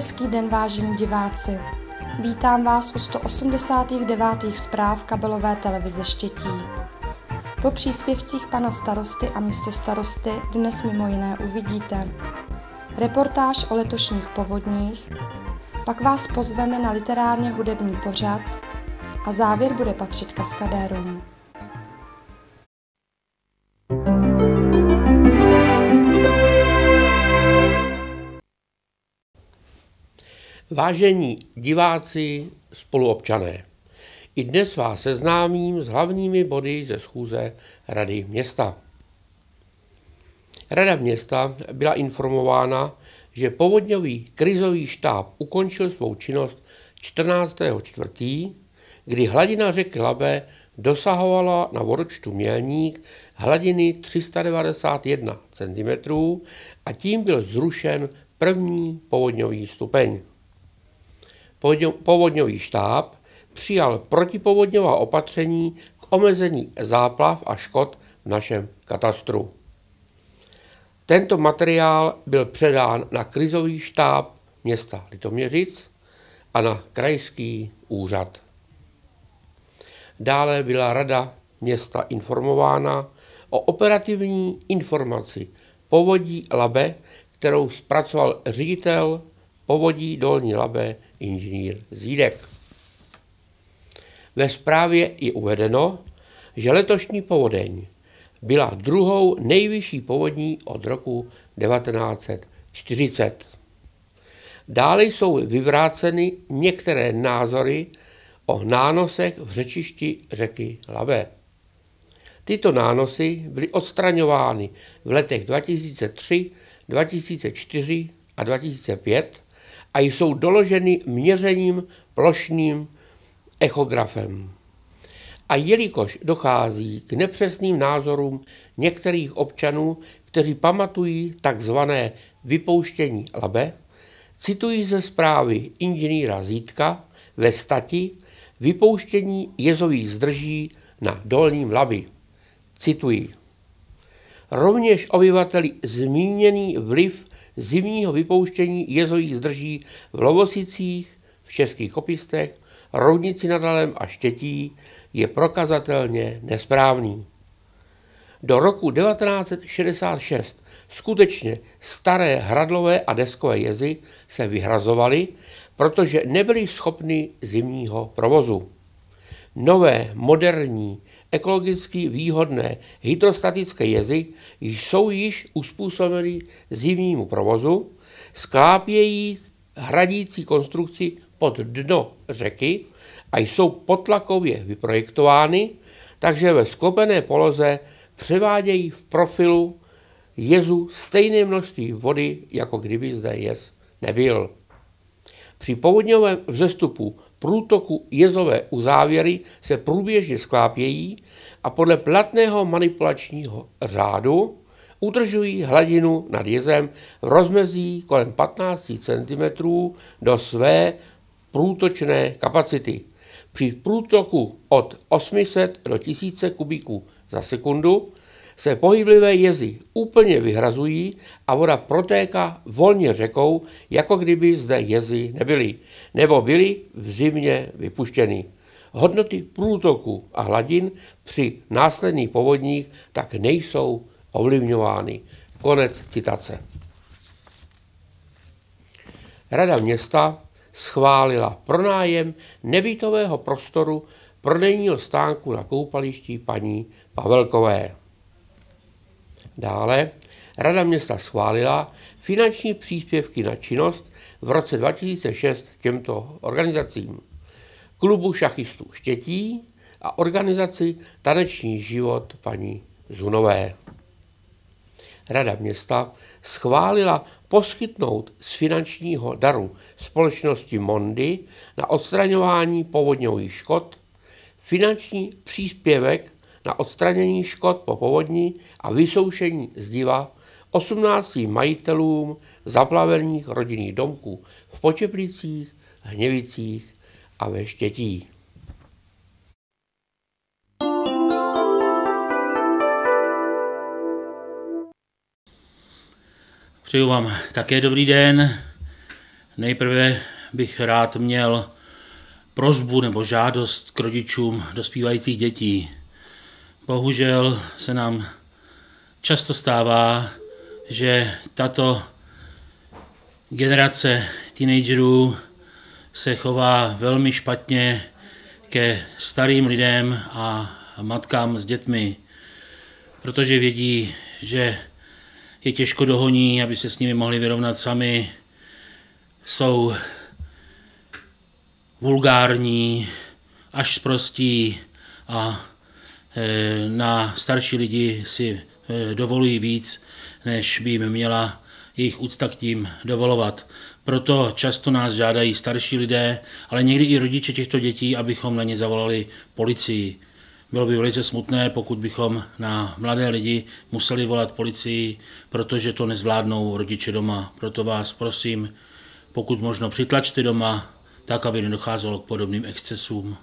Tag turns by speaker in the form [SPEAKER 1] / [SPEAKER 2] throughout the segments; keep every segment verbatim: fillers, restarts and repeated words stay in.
[SPEAKER 1] Hezký den, vážení diváci. Vítám vás u sto osmdesát devět zpráv kabelové televize Štětí. Po příspěvcích pana starosty a místostarosty dnes mimo jiné uvidíte reportáž o letošních povodních, pak vás pozveme na literárně hudební pořad a závěr bude patřit kaskadérům.
[SPEAKER 2] Vážení diváci, spoluobčané, i dnes vás seznámím s hlavními body ze schůze Rady města. Rada města byla informována, že povodňový krizový štáb ukončil svou činnost čtrnáctého čtvrtého kdy hladina řeky Labe dosahovala na vodočtu Mělník hladiny tři sta devadesát jedna centimetrů a tím byl zrušen první povodňový stupeň. Povodňový štáb přijal protipovodňová opatření k omezení záplav a škod v našem katastru. Tento materiál byl předán na krizový štáb města Litoměřic a na krajský úřad. Dále byla rada města informována o operativní informaci povodí Labe, kterou zpracoval ředitel povodí Dolní Labe inženýr Zídek. Ve zprávě je uvedeno, že letošní povodeň byla druhou nejvyšší povodní od roku devatenáct set čtyřicet. Dále jsou vyvráceny některé názory o nánosech v řečišti řeky Labe. Tyto nánosy byly odstraňovány v letech dva tisíce tři, dva tisíce čtyři a dva tisíce pět a jsou doloženy měřením plošným echografem. A jelikož dochází k nepřesným názorům některých občanů, kteří pamatují takzvané vypouštění Labe, cituji ze zprávy inženýra Zídka ve stati vypouštění jezových zdrží na Dolním Labi. Cituji. Rovněž obyvateli zmíněný vliv zimního vypouštění jezových zdrží v Lovosicích, v Českých Kopistech, Roudnici nad Labem a Štětí je prokazatelně nesprávný. Do roku devatenáct set šedesát šest skutečně staré hradlové a deskové jezy se vyhrazovaly, protože nebyly schopny zimního provozu. Nové, moderní, ekologicky výhodné hydrostatické jezy jsou již uspůsobeny zimnímu provozu, sklápějí hradící konstrukci pod dno řeky a jsou potlakově vyprojektovány, takže ve sklopené poloze převádějí v profilu jezu stejné množství vody, jako kdyby zde jez nebyl. Při povodňovém vzestupu průtoku jezové uzávěry se průběžně sklápějí a podle platného manipulačního řádu udržují hladinu nad jezem v rozmezí kolem patnáct centimetrů do své průtočné kapacity. Při průtoku od osm set do tisíce kubíků za sekundu se pohyblivé jezy úplně vyhrazují a voda protéká volně řekou, jako kdyby zde jezy nebyly, nebo byly v zimě vypuštěny. Hodnoty průtoku a hladin při následných povodních tak nejsou ovlivňovány. Konec citace. Rada města schválila pronájem nebytového prostoru prodejního stánku na koupališti paní Pavelkové. Dále Rada města schválila finanční příspěvky na činnost v roce dva tisíce šest těmto organizacím: Klubu šachistů Štětí a organizaci Taneční život paní Zunové. Rada města schválila poskytnout z finančního daru společnosti Mondy na odstraňování povodňových škod finanční příspěvek na odstranění škod po povodni a vysoušení zdiva osmnácti majitelům zaplavených rodinných domků v Počeplicích, Hněvicích a ve Štětí.
[SPEAKER 3] Přeju vám také dobrý den. Nejprve bych rád měl prosbu nebo žádost k rodičům dospívajících dětí. Bohužel se nám často stává, že tato generace teenagerů se chová velmi špatně ke starým lidem a matkám s dětmi, protože vědí, že je těžko dohoní, aby se s nimi mohli vyrovnat sami. Jsou vulgární, až sprostí a na starší lidi si dovolují víc, než by jim měla jejich úcta k tím dovolovat. Proto často nás žádají starší lidé, ale někdy i rodiče těchto dětí, abychom na ně zavolali policii. Bylo by velice smutné, pokud bychom na mladé lidi museli volat policii, protože to nezvládnou rodiče doma. Proto vás prosím, pokud možno přitlačte doma, tak, aby nedocházelo k podobným excesům.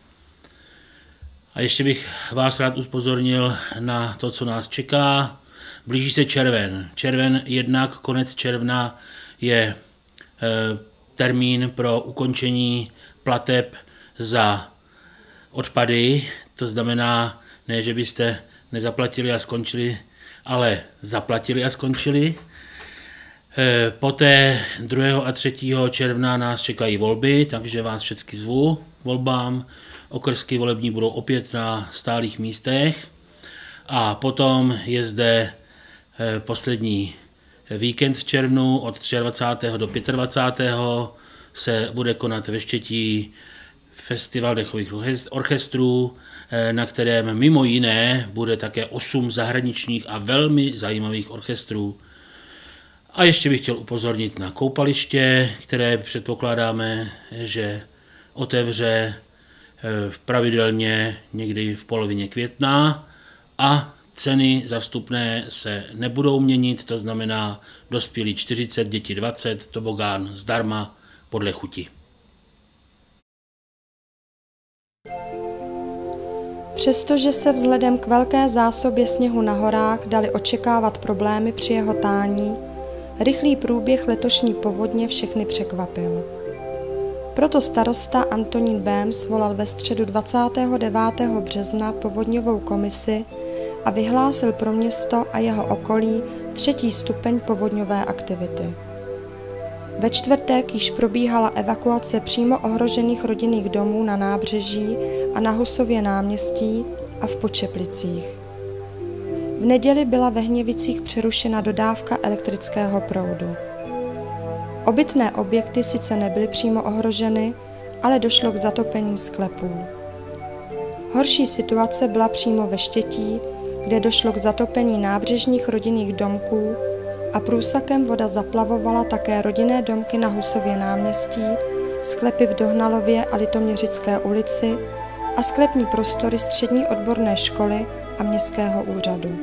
[SPEAKER 3] A ještě bych vás rád upozornil na to, co nás čeká. Blíží se červen. Červen jednak, konec června je e, termín pro ukončení plateb za odpady. To znamená, ne, že byste nezaplatili a skončili, ale zaplatili a skončili. E, poté druhého a třetího června nás čekají volby, takže vás všechny zvu k volbám. Okrsky volební budou opět na stálých místech. A potom je zde poslední víkend v červnu od dvacátého třetího do dvacátého pátého se bude konat ve Štětí festival dechových orchestrů, na kterém mimo jiné bude také osm zahraničních a velmi zajímavých orchestrů. A ještě bych chtěl upozornit na koupaliště, které předpokládáme, že otevře pravidelně někdy v polovině května a ceny za vstupné se nebudou měnit, to znamená dospělí čtyřicet, děti dvacet, tobogán zdarma podle chuti.
[SPEAKER 1] Přestože se vzhledem k velké zásobě sněhu na horách daly očekávat problémy při jeho tání, rychlý průběh letošní povodně všechny překvapil. Proto starosta Antonín Bém svolal ve středu dvacátého devátého března povodňovou komisi a vyhlásil pro město a jeho okolí třetí stupeň povodňové aktivity. Ve čtvrtek již probíhala evakuace přímo ohrožených rodinných domů na nábřeží a na Husově náměstí a v Počeplicích. V neděli byla ve Hněvicích přerušena dodávka elektrického proudu. Obytné objekty sice nebyly přímo ohroženy, ale došlo k zatopení sklepů. Horší situace byla přímo ve Štětí, kde došlo k zatopení nábřežních rodinných domků a průsakem voda zaplavovala také rodinné domky na Husově náměstí, sklepy v Dohnalově a Litoměřické ulici a sklepní prostory střední odborné školy a městského úřadu.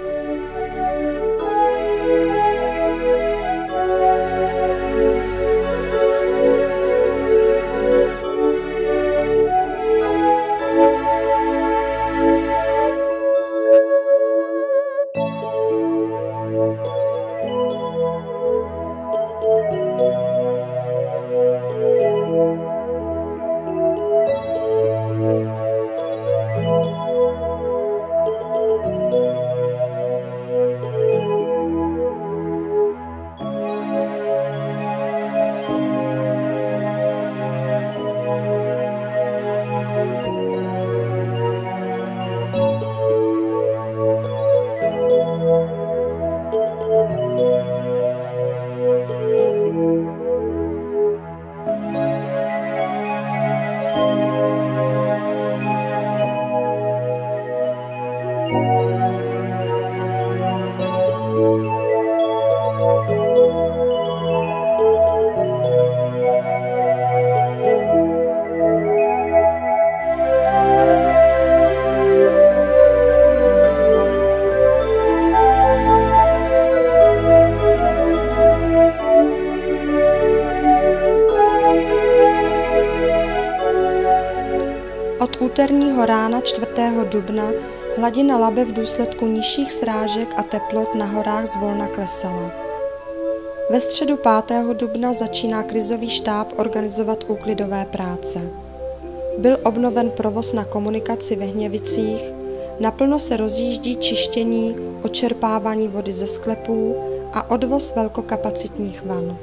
[SPEAKER 1] Od úterního rána čtvrtého dubna hladina Labe v důsledku nižších srážek a teplot na horách zvolna klesala. Ve středu pátého dubna začíná krizový štáb organizovat úklidové práce. Byl obnoven provoz na komunikaci ve Hněvicích, naplno se rozjíždí čištění, odčerpávání vody ze sklepů a odvoz velkokapacitních van.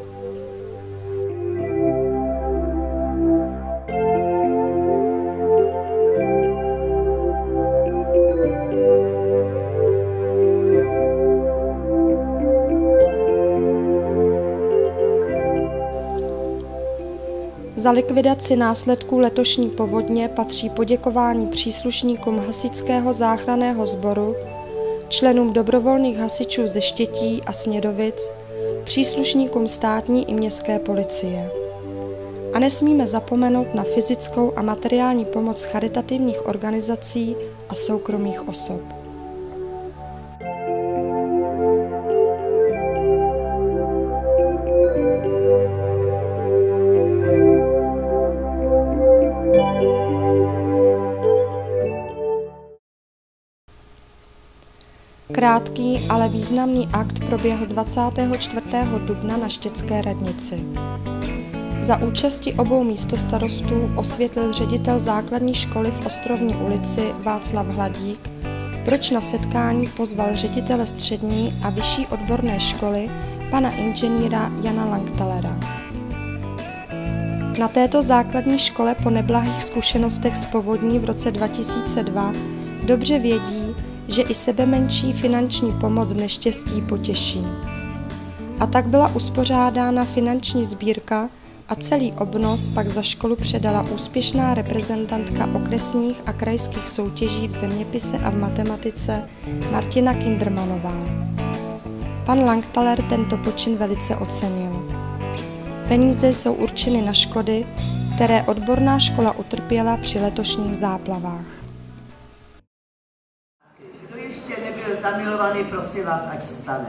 [SPEAKER 1] Za likvidaci následků letošní povodně patří poděkování příslušníkům Hasičského záchranného sboru, členům dobrovolných hasičů ze Štětí a Snědovic, příslušníkům státní i městské policie. A nesmíme zapomenout na fyzickou a materiální pomoc charitativních organizací a soukromých osob. Krátký, ale významný akt proběhl dvacátého čtvrtého dubna na Štětské radnici. Za účasti obou místostarostů osvětlil ředitel základní školy v Ostrovní ulici Václav Hladík, proč na setkání pozval ředitele střední a vyšší odborné školy pana inženýra Jana Langthalera. Na této základní škole po neblahých zkušenostech z povodní v roce dva tisíce dva dobře vědí, že i sebemenší finanční pomoc v neštěstí potěší. A tak byla uspořádána finanční sbírka a celý obnos pak za školu předala úspěšná reprezentantka okresních a krajských soutěží v zeměpise a v matematice Martina Kindermanová. Pan Langthaler tento počin velice ocenil. Peníze jsou určeny na škody, které odborná škola utrpěla při letošních záplavách.
[SPEAKER 4] Ještě nebyl zamilovaný, prosím vás, ať vstane.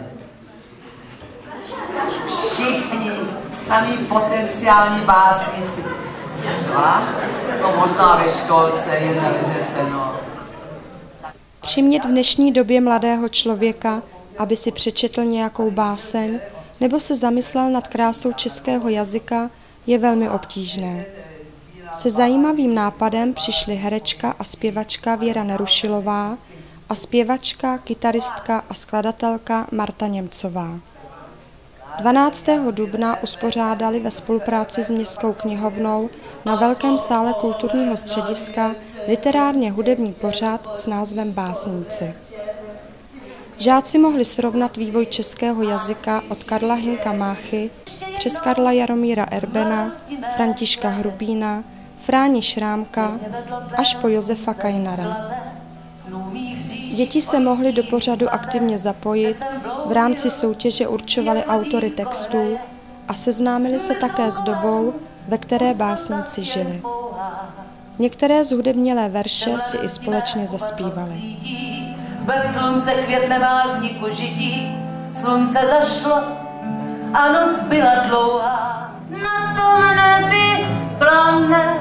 [SPEAKER 4] Všichni, samí potenciální básnici. Dva? No možná ve školce, jedna ležete, no.
[SPEAKER 1] Přimět v dnešní době mladého člověka, aby si přečetl nějakou báseň nebo se zamyslel nad krásou českého jazyka, je velmi obtížné. Se zajímavým nápadem přišly herečka a zpěvačka Věra Nerušilová a zpěvačka, kytaristka a skladatelka Marta Němcová. dvanáctého dubna uspořádali ve spolupráci s Městskou knihovnou na velkém sále kulturního střediska literárně hudební pořad s názvem Básníci. Žáci mohli srovnat vývoj českého jazyka od Karla Hynka Máchy přes Karla Jaromíra Erbena, Františka Hrubína, Fráni Šrámka až po Josefa Kajnara. Děti se mohly do pořadu aktivně zapojit, v rámci soutěže určovali autory textů a seznámili se také s dobou, ve které básníci žili. Některé zhudebnělé verše si i společně zaspívali.
[SPEAKER 5] Bez slunce květnevá vzniku žití, slunce zašlo a noc byla dlouhá. Na tom nebi planet,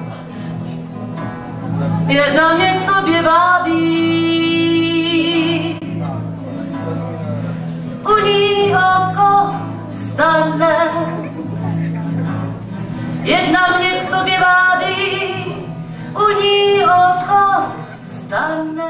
[SPEAKER 5] jedna mě k sobě vábí. U ní oko stane, jedna mě k sobě vábí, u ní oko stane.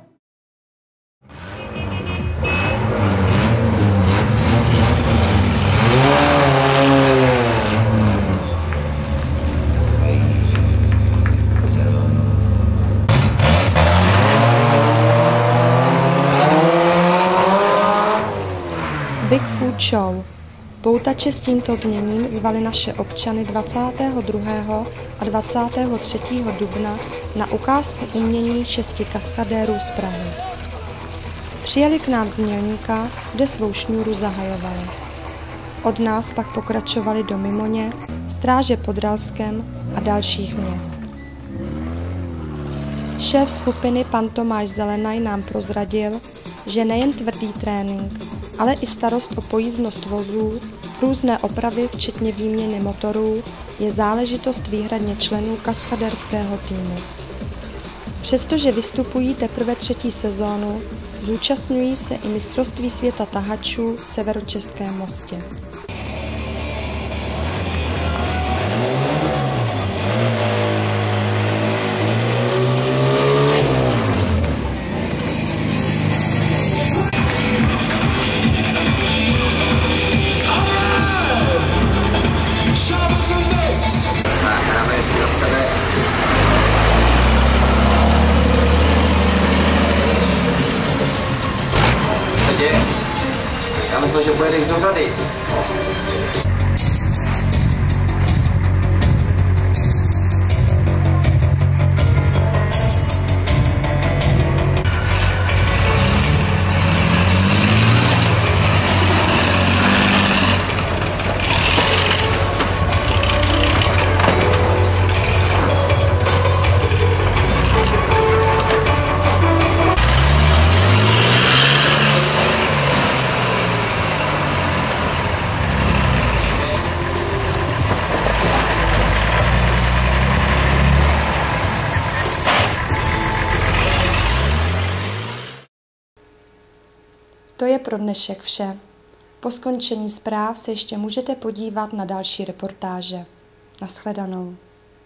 [SPEAKER 1] Big Food Show. Poutače s tímto zněním zvali naše občany dvacátého druhého a dvacátého třetího dubna na ukázku umění šesti kaskadérů z Prahy. Přijeli k nám z Mělníka, kde svou šňůru zahajovali. Od nás pak pokračovali do Mimoně, Stráže pod Ralskem a dalších měst. Šéf skupiny pan Tomáš Zelenaj nám prozradil, že nejen tvrdý trénink, ale i starost o pojízdnost vozů, různé opravy, včetně výměny motorů, je záležitost výhradně členů kaskadérského týmu. Přestože vystupují teprve třetí sezónu, zúčastňují se i mistrovství světa tahačů v Severočeském Mostě.
[SPEAKER 6] Já myslím, že pojedeš do řady.
[SPEAKER 1] To je pro dnešek vše. Po skončení zpráv se ještě můžete podívat na další reportáže. Nashledanou.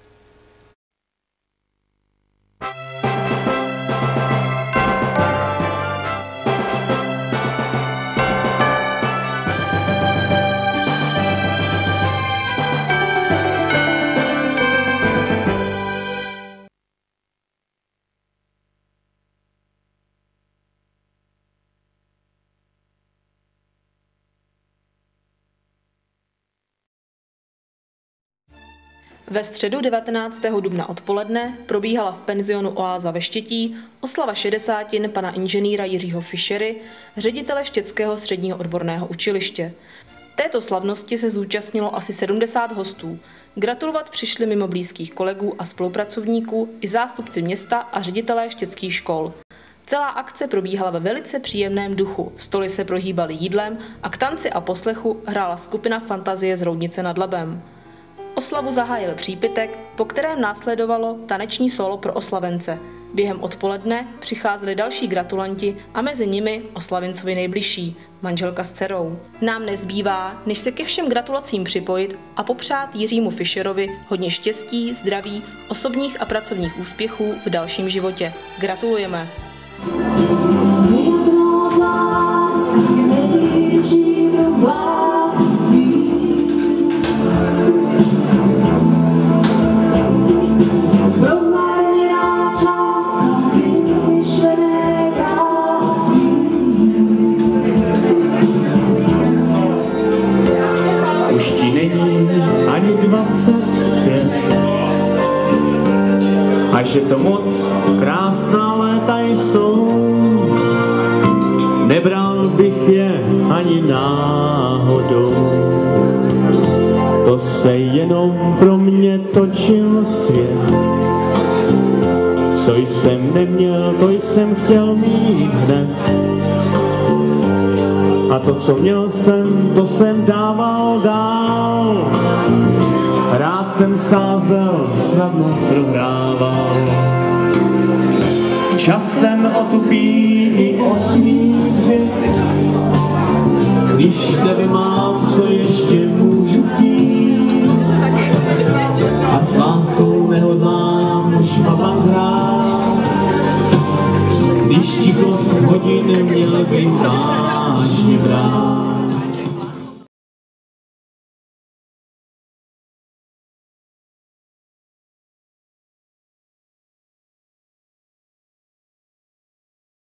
[SPEAKER 7] Ve středu devatenáctého dubna odpoledne probíhala v penzionu Oáza ve Štětí oslava šedesátin pana inženýra Jiřího Fischery, ředitele Štětského středního odborného učiliště. Této slavnosti se zúčastnilo asi sedmdesát hostů. Gratulovat přišli mimo blízkých kolegů a spolupracovníků i zástupci města a ředitelé štětských škol. Celá akce probíhala ve velice příjemném duchu, stoly se prohýbaly jídlem a k tanci a poslechu hrála skupina Fantazie z Roudnice nad Labem. Oslavu zahájil přípitek, po kterém následovalo taneční sólo pro oslavence. Během odpoledne přicházeli další gratulanti a mezi nimi oslavencovi nejbližší, manželka s dcerou. Nám nezbývá, než se ke všem gratulacím připojit a popřát Jiřímu Fischerovi hodně štěstí, zdraví, osobních a pracovních úspěchů v dalším životě. Gratulujeme!
[SPEAKER 8] Už ti není ani dvacet pět a že to moc krásná léta jsou, nebral bych je ani náhodou. To se jenom pro mě točil svět, co jsem neměl, to jsem chtěl mít hned. A to, co měl jsem, to jsem dával dál. Rád jsem sázel, snadno prohrával. Čas ten otupí i osmířit, když nevymám, co ještě můžu chtít. A s láskou nehodlám už mapam hrát, když ticho hodin měl bych vážně brát.